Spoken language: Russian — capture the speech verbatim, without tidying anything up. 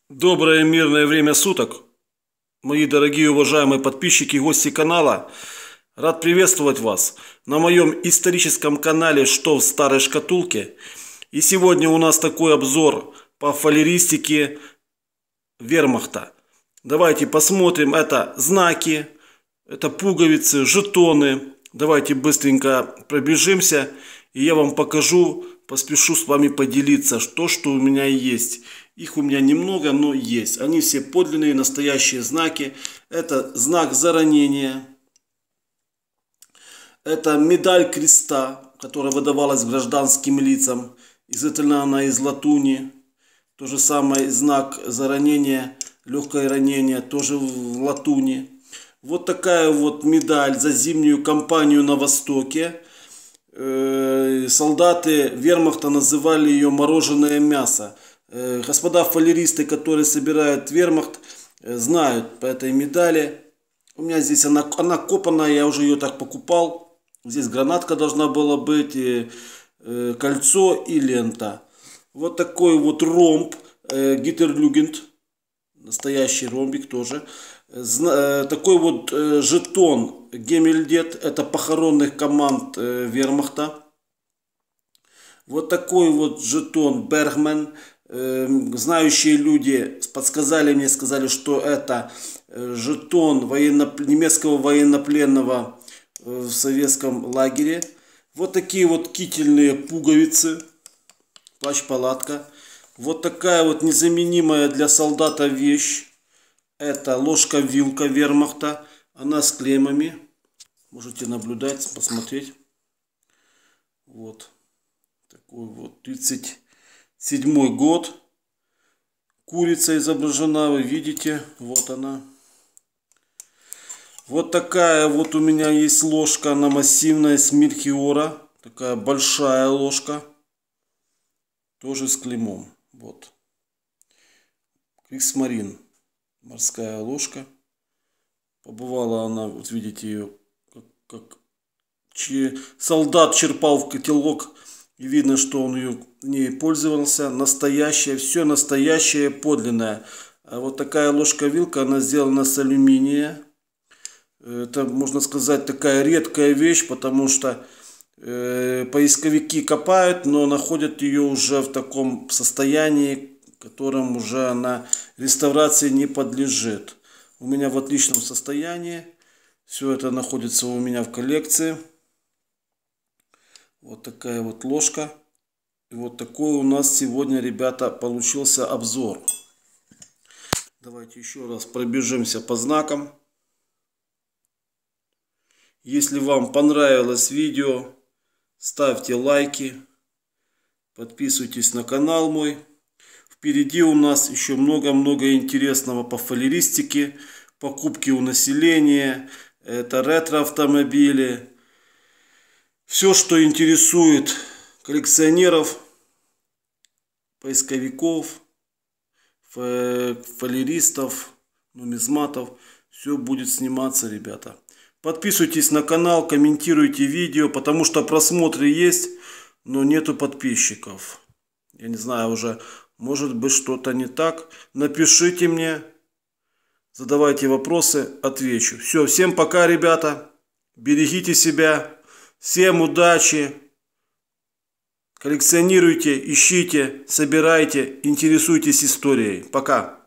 Доброе мирное время суток, мои дорогие уважаемые подписчики и гости канала. Рад приветствовать вас на моем историческом канале «Что в старой шкатулке». И сегодня у нас такой обзор по фалеристике вермахта. Давайте посмотрим, это знаки, это пуговицы, жетоны. Давайте быстренько пробежимся, и я вам покажу, поспешу с вами поделиться, что, что у меня есть. Их у меня немного, но есть. Они все подлинные, настоящие знаки. Это знак за ранение. Это медаль креста, которая выдавалась гражданским лицам. Изготовлена она из латуни. То же самое знак за ранение, легкое ранение, тоже в латуни. Вот такая вот медаль за зимнюю кампанию на Востоке. Солдаты вермахта называли ее «мороженое мясо». Господа фалеристы, которые собирают вермахт, знают по этой медали. У меня здесь она, она копанная, я уже ее так покупал. Здесь гранатка должна была быть, и, э, кольцо и лента. Вот такой вот ромб, э, Гиттерлюгенд, настоящий ромбик тоже. Зна, э, такой вот э, жетон Геммельдет, это похоронных команд э, вермахта. Вот такой вот жетон Бергман. Знающие люди подсказали мне, сказали, что это жетон военно... немецкого военнопленного в советском лагере. Вот такие вот кительные пуговицы, плащ-палатка. Вот такая вот незаменимая для солдата вещь. Это ложка-вилка вермахта. Она с клеймами. Можете наблюдать, посмотреть. Вот. Такой вот тридцать седьмой год. Курица изображена, вы видите. Вот она. Вот такая вот у меня есть ложка. Она массивная, с Мельхиора. Такая большая ложка. Тоже с клеймом. Вот. Криксмарин. Морская ложка. Побывала она, вот видите ее, как, как че, солдат черпал в котелок. И видно, что он ее не пользовался. Настоящая, все настоящее, подлинное. А вот такая ложка-вилка, она сделана с алюминия. Это, можно сказать, такая редкая вещь, потому что э, поисковики копают, но находят ее уже в таком состоянии, в котором уже она реставрации не подлежит. У меня в отличном состоянии. Все это находится у меня в коллекции. Вот такая вот ложка. И вот такой у нас сегодня, ребята, получился обзор. Давайте еще раз пробежимся по знакам. Если вам понравилось видео, ставьте лайки. Подписывайтесь на канал мой. Впереди у нас еще много-много интересного по фалеристике. Покупки у населения. Это ретро-автомобили. Все, что интересует коллекционеров, поисковиков, фалеристов, нумизматов, все будет сниматься, ребята. Подписывайтесь на канал, комментируйте видео, потому что просмотры есть, но нету подписчиков. Я не знаю уже, может быть что-то не так. Напишите мне, задавайте вопросы, отвечу. Все, всем пока, ребята. Берегите себя. Всем удачи, коллекционируйте, ищите, собирайте, интересуйтесь историей. Пока.